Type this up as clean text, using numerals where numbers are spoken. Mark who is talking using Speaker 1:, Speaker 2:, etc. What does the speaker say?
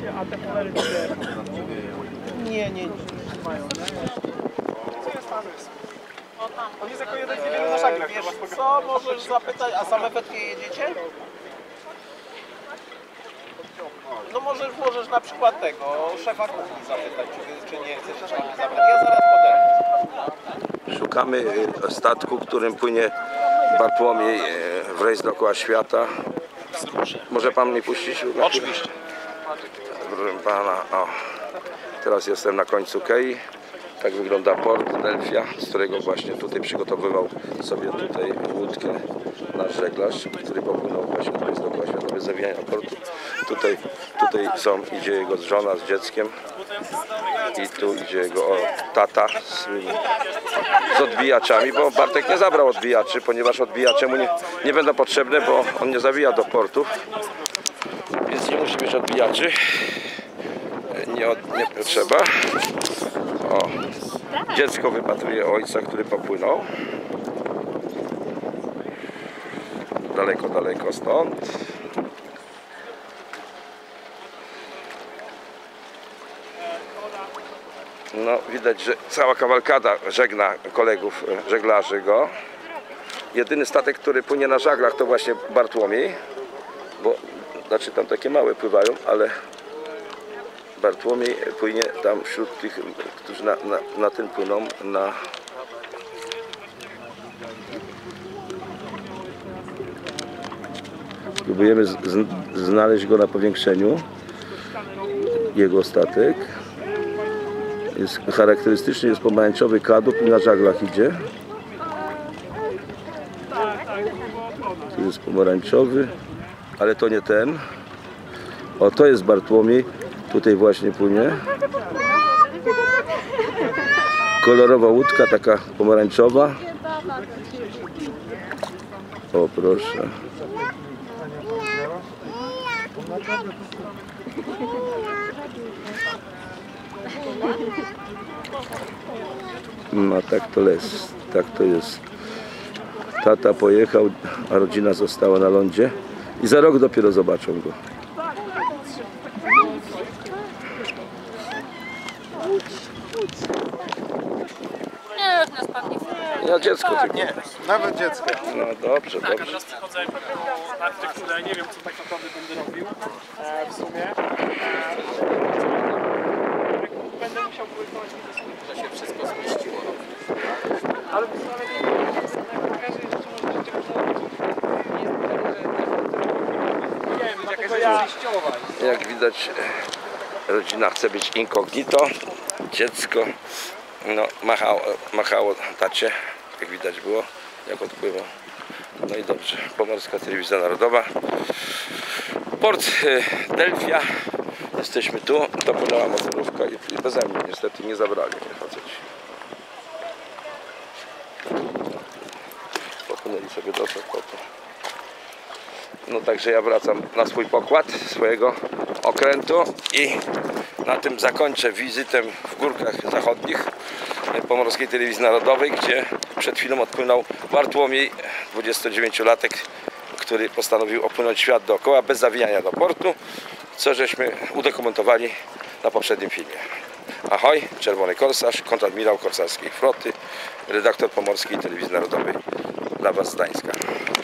Speaker 1: A te polery nie. On jest jako jeden z niewielu na żaglach. Wiesz co, możesz zapytać, a same wetkie jedziecie? No możesz na przykład tego szefa kuchni zapytać, czy nie chcesz się zabrać. Ja zaraz podejdę.
Speaker 2: Szukamy statku, którym płynie Bartłomiej w rejs dookoła świata. Może pan mnie puścić?
Speaker 1: Oczywiście.
Speaker 2: Proszę pana, o, teraz jestem na końcu kei. Tak wygląda port Delfia, z którego właśnie tutaj przygotowywał sobie tutaj łódkę nasz żeglarz, który popłynął właśnie do rejs dookoła świata bez zawijania portu. Tutaj idzie jego żona z dzieckiem i tu idzie jego tata z odbijaczami, bo Bartek nie zabrał odbijaczy, ponieważ odbijacze mu nie będą potrzebne, bo on nie zawija do portu, więc nie musi mieć odbijaczy. Nie trzeba. O, dziecko wypatruje ojca, który popłynął daleko stąd. No, widać, że cała kawalkada żegna kolegów żeglarzy go. Jedyny statek, który płynie na żaglach, to właśnie Bartłomiej, bo znaczy tam takie małe pływają, ale Bartłomiej płynie tam wśród tych, którzy na tym płyną, Próbujemy znaleźć go na powiększeniu, jego statek. Jest charakterystyczny, jest pomarańczowy kadłub i na żaglach idzie. Tu jest pomarańczowy, ale to nie ten. O, to jest Bartłomiej. Tutaj właśnie płynie. Kolorowa łódka, taka pomarańczowa. O, proszę. No tak to jest. Tata pojechał, a rodzina została na lądzie i za rok dopiero zobaczą go.
Speaker 3: Nie spadnie.
Speaker 2: Ja dziecko tylko.
Speaker 1: Nie, nawet dziecko.
Speaker 2: No dobrze.
Speaker 1: Teraz przychodzę po artykuł, nie wiem co tak naprawdę będę robił w sumie. Będę musiał wykonać
Speaker 3: To się wszystko zmieściło.
Speaker 1: ale pokażę jeszcze może czegoś
Speaker 2: Jak widać, rodzina chce być incognito. Dziecko machało tacie, jak widać było, jak odpływał. No i dobrze, Pomorska Telewizja Narodowa, port Delfia. Jesteśmy tu, to płynęła motorówka i beze mnie niestety nie zabrali mnie faceci. Popłynęli sobie do Sokotu. No także ja wracam na swój pokład swojego okrętu i na tym zakończę wizytę w Górkach Zachodnich Pomorskiej Telewizji Narodowej, gdzie przed chwilą odpłynął Bartłomiej, 29-latek, który postanowił opłynąć świat dookoła bez zawijania do portu, co żeśmy udokumentowali na poprzednim filmie. Ahoj, Czerwony Korsarz, kontradmirał korsarskiej floty, redaktor Pomorskiej Telewizji Narodowej dla Was z Gdańska.